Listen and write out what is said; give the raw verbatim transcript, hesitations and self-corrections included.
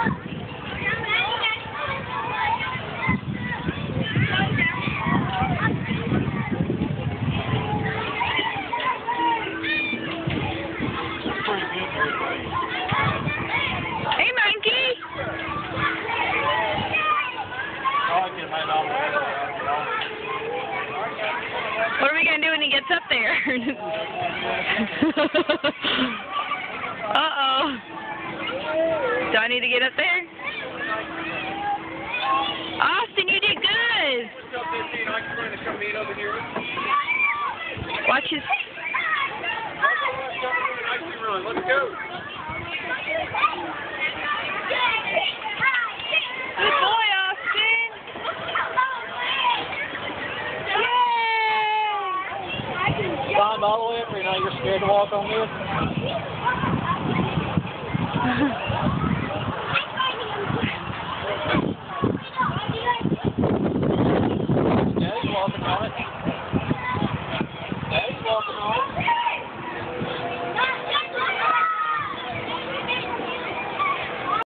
Hey, monkey! What are we gonna do when he gets up there? Uh-oh. Do I need to get up there? Austin, you did good! Watch his... Let's go. Good boy, Austin! Yay! Climbed all the way up here, now you're scared to walk on this?